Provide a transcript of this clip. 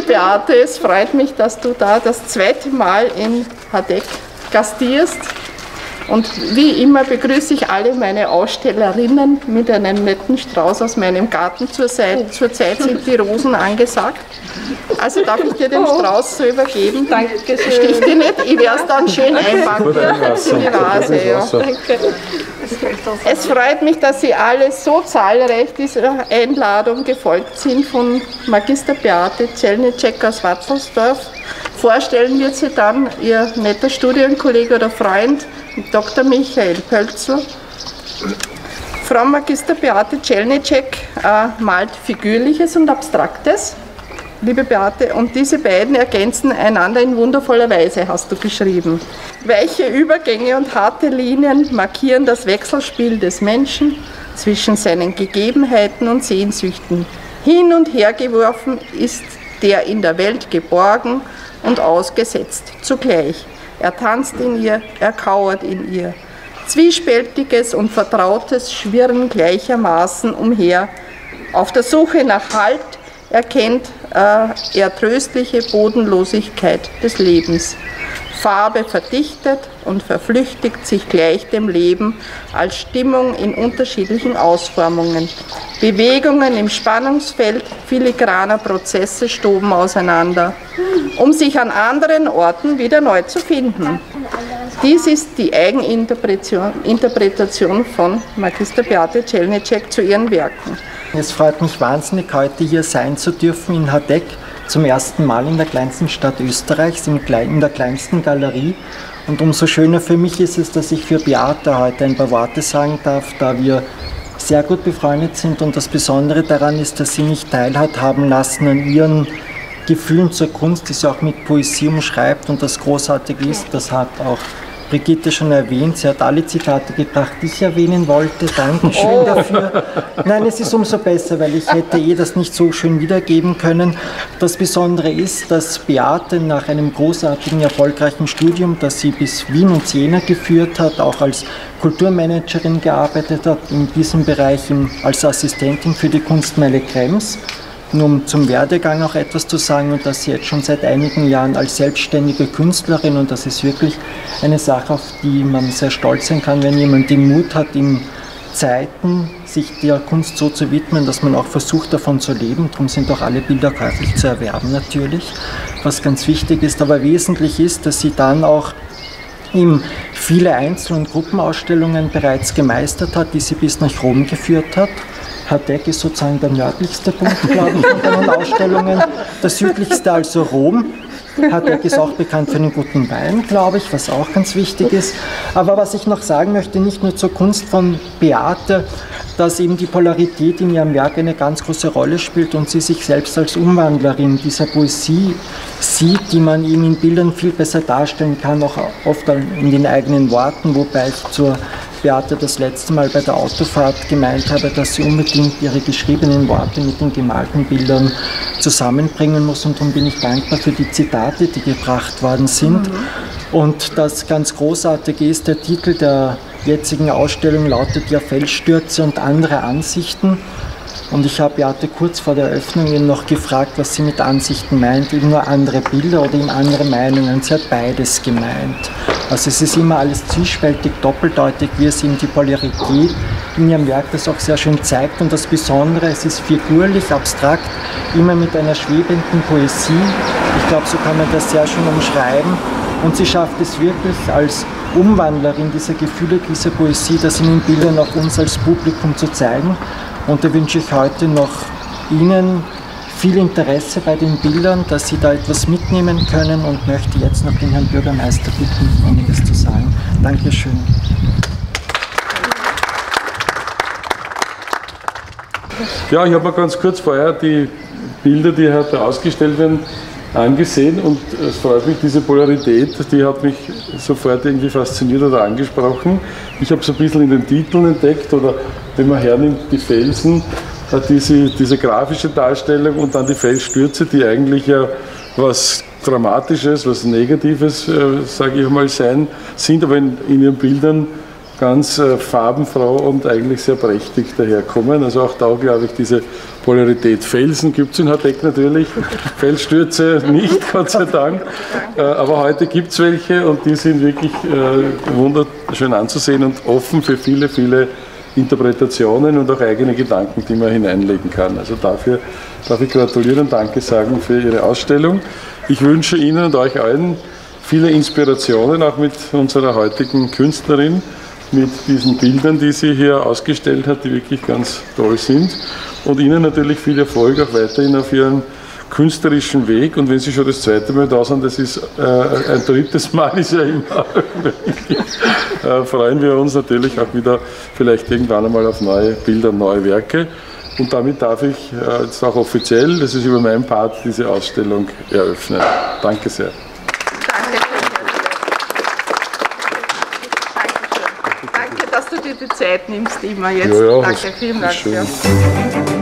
Beate, es freut mich, dass du da das zweite Mal in Hadeck gastierst. Und wie immer begrüße ich alle meine Ausstellerinnen mit einem netten Strauß aus meinem Garten. Zurzeit sind die Rosen angesagt. Also darf ich dir den Strauß so übergeben? Danke schön. Stich dir nicht, ich werde es dann schön einpacken in die Vase. Ja. Danke. Es freut mich, dass Sie alle so zahlreich dieser Einladung gefolgt sind von Magister Beate Celnicek aus Watzelsdorf. Vorstellen wird sie dann Ihr netter Studienkollege oder Freund, Dr. Michael Pölzl. Frau Magister Beate Celnicek malt Figürliches und Abstraktes, liebe Beate, und diese beiden ergänzen einander in wundervoller Weise, hast du geschrieben. Weiche Übergänge und harte Linien markieren das Wechselspiel des Menschen zwischen seinen Gegebenheiten und Sehnsüchten. Hin und her geworfen ist der in der Welt geborgen und ausgesetzt zugleich. Er tanzt in ihr, er kauert in ihr. Zwiespältiges und Vertrautes schwirren gleichermaßen umher. Auf der Suche nach Halt erkennt er tröstliche Bodenlosigkeit des Lebens. Farbe verdichtet und verflüchtigt sich gleich dem Leben als Stimmung in unterschiedlichen Ausformungen. Bewegungen im Spannungsfeld filigraner Prozesse stoben auseinander, um sich an anderen Orten wieder neu zu finden. Dies ist die Eigeninterpretation von Magister Beate Celnicek zu ihren Werken. Es freut mich wahnsinnig, heute hier sein zu dürfen in Hadeck, zum ersten Mal in der kleinsten Stadt Österreichs, in der kleinsten Galerie. Und umso schöner für mich ist es, dass ich für Beate heute ein paar Worte sagen darf, da wir sehr gut befreundet sind. Und das Besondere daran ist, dass sie mich teilhaben lassen an ihren Gefühlen zur Kunst, die sie auch mit Poesie umschreibt. Und das Großartige ist, das hat auch Brigitte schon erwähnt, sie hat alle Zitate gebracht, die ich erwähnen wollte. Dankeschön dafür. Nein, es ist umso besser, weil ich hätte das nicht so schön wiedergeben können. Das Besondere ist, dass Beate nach einem großartigen, erfolgreichen Studium, das sie bis Wien und Jena geführt hat, auch als Kulturmanagerin gearbeitet hat, in diesem Bereich als Assistentin für die Kunstmeile Krems. Nur um zum Werdegang auch etwas zu sagen, und dass sie jetzt schon seit einigen Jahren als selbstständige Künstlerin, und das ist wirklich eine Sache, auf die man sehr stolz sein kann, wenn jemand den Mut hat, in Zeiten sich der Kunst so zu widmen, dass man auch versucht, davon zu leben. Darum sind auch alle Bilder käuflich zu erwerben natürlich, was ganz wichtig ist. Aber wesentlich ist, dass sie dann auch viele Einzel- und Gruppenausstellungen bereits gemeistert hat, die sie bis nach Rom geführt hat. Hadeck ist sozusagen der nördlichste Punkt, glaube ich, von den Ausstellungen. Der südlichste, also Rom. Hadeck ist auch bekannt für einen guten Wein, glaube ich, was auch ganz wichtig ist. Aber was ich noch sagen möchte, nicht nur zur Kunst von Beate, dass eben die Polarität in ihrem Werk eine ganz große Rolle spielt und sie sich selbst als Umwandlerin dieser Poesie sieht, die man eben in Bildern viel besser darstellen kann, auch oft in den eigenen Worten, wobei ich zur Beate das letzte Mal bei der Autofahrt gemeint habe, dass sie unbedingt ihre geschriebenen Worte mit den gemalten Bildern zusammenbringen muss, und darum bin ich dankbar für die Zitate, die gebracht worden sind. Und das ganz Großartige ist, der Titel der jetzigen Ausstellung lautet ja Felsstürze und andere Ansichten. Und ich habe Beate kurz vor der Eröffnung eben noch gefragt, was sie mit Ansichten meint, eben nur andere Bilder oder eben andere Meinungen. Sie hat beides gemeint. Also es ist immer alles zwiespältig, doppeldeutig, wie es eben die Polarität in ihrem Werk das auch sehr schön zeigt. Und das Besondere, es ist figurlich, abstrakt, immer mit einer schwebenden Poesie. Ich glaube, so kann man das sehr schön umschreiben. Und sie schafft es wirklich als Umwandlerin dieser Gefühle, dieser Poesie, das in den Bildern auch uns als Publikum zu zeigen. Und da wünsche ich heute noch Ihnen viel Interesse bei den Bildern, dass Sie da etwas mitnehmen können, und möchte jetzt noch den Herrn Bürgermeister bitten, einiges zu sagen. Dankeschön. Ja, ich habe mir ganz kurz vorher die Bilder, die heute ausgestellt werden, angesehen, und es freut mich, diese Polarität, die hat mich sofort irgendwie fasziniert oder angesprochen. Ich habe so ein bisschen in den Titeln entdeckt, oder wenn man hernimmt, die Felsen, diese grafische Darstellung, und dann die Felsstürze, die eigentlich ja was Dramatisches, was Negatives, sage ich mal, sind, aber in ihren Bildern ganz farbenfroh und eigentlich sehr prächtig daherkommen. Also auch da glaube ich, diese Polarität. Felsen gibt es in Hadeck natürlich, Felsstürze nicht, Gott sei Dank. Aber heute gibt es welche und die sind wirklich wunderschön anzusehen und offen für viele, viele Interpretationen und auch eigene Gedanken, die man hineinlegen kann. Also dafür darf ich gratulieren und Danke sagen für Ihre Ausstellung. Ich wünsche Ihnen und euch allen viele Inspirationen, auch mit unserer heutigen Künstlerin, mit diesen Bildern, die sie hier ausgestellt hat, die wirklich ganz toll sind. Und Ihnen natürlich viel Erfolg auch weiterhin auf Ihrem künstlerischen Weg. Und wenn Sie schon das zweite Mal da sind, das ist ein drittes Mal, ist ja immer freuen wir uns natürlich auch wieder vielleicht irgendwann einmal auf neue Bilder, neue Werke. Und damit darf ich jetzt auch offiziell, das ist über meinen Part, diese Ausstellung eröffnen. Danke sehr. Danke, dass du dir die Zeit nimmst immer jetzt. Ja, Danke, vielen Dank.